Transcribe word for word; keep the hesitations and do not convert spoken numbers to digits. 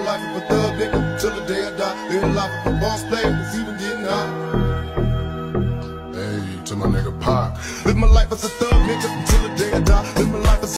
life of a thug nigga till the day I die. Live the life of a boss player that's even getting high. Hey, to my nigga Pac. Live my life as a thug nigga until the day I die. Live my